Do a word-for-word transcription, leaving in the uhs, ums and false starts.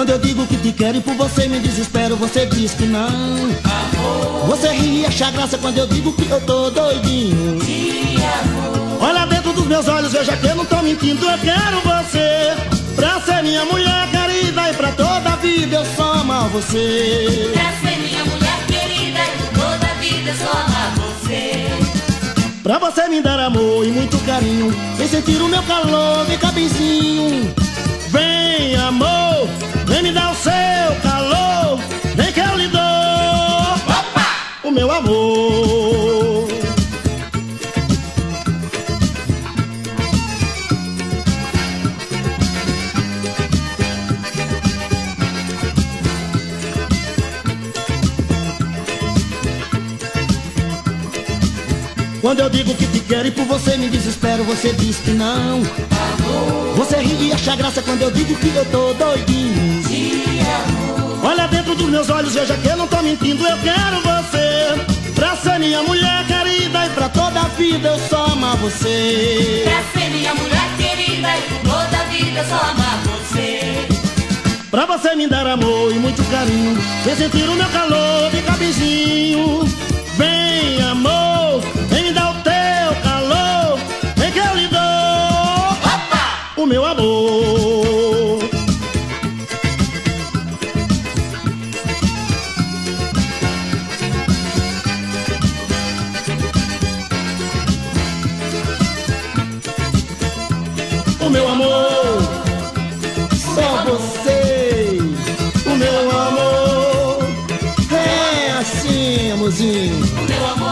Quando eu digo que te quero e por você me desespero, você diz que não. Amor. Você ri e acha graça quando eu digo que eu tô doidinho. Te amo. Olha dentro dos meus olhos, veja que eu não tô mentindo. Eu quero você pra ser minha mulher querida e pra toda a vida eu só amar você. Pra ser minha mulher querida e por toda a vida eu só amar você. Pra você me dar amor e muito carinho, vem sentir o meu calor, vem cá benzinho. Vem amor, vem me dar o seu calor, vem que eu lhe dou. Opa! O meu amor. Quando eu digo que te quero e por você me desespero, você diz que não. Amor. Você ri e acha graça quando eu digo que eu tô doidinho. Te amo. Olha dentro dos meus olhos, veja que eu não tô mentindo. Eu quero você pra ser minha mulher querida e pra toda a vida eu só amar você. Pra ser minha mulher querida e por toda a vida eu só amar você. Pra você me dar amor e muito carinho, vem sentir o meu calor, vem cá benzinho. Vem amor, vem me dar o teu calor, vem que eu lhe dou. Opa! O meu amor. O meu amor, só você. O meu amor é assim, amorzinho. O meu amor.